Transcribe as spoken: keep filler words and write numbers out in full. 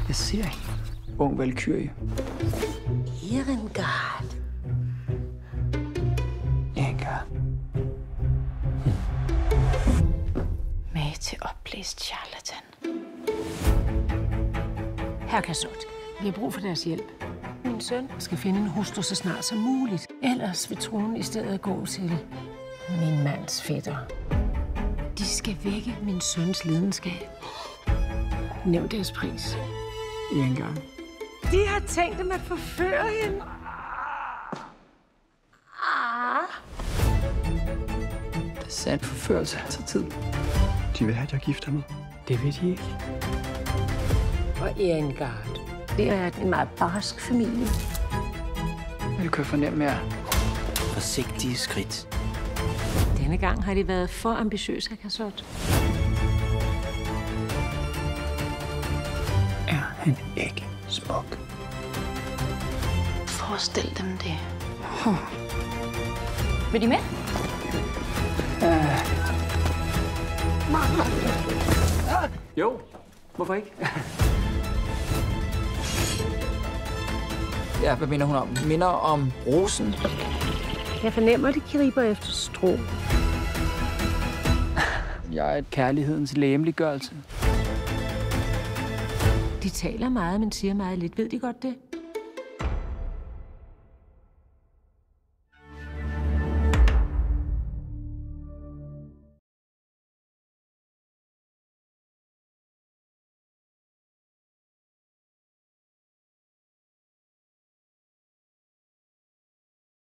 Jeg ser hende. Ung valkyrie. Irengard. Irengard. Med til opblæst charlatan. Herre Cassot, vi har brug for deres hjælp. Min søn skal finde en hustru så snart som muligt. Ellers vil tronen i stedet gå til min mands fætter. De skal vække min søns lidenskab. Nævn deres pris. Irengard. De har tænkt dem at forføre hende. Det er sand forførelse tager tid. De vil have, at jeg gifter mig. Det vil de ikke. Og Irengard. Det er en meget barsk familie. Jeg kan fornemme jer. Forsigtige skridt. Denne gang har de været for ambitiøse, herre Cassot. Er han ikke smuk? Forestil dem det. Huh. Vil de med? Uh. Jo, hvorfor ikke? Ja, hvad minder hun om? Minder om rosen. Jeg fornemmer, de griber efter strå. Jeg er et kærlighedens lægemliggørelse. De taler meget, men siger meget lidt. Ved de godt det?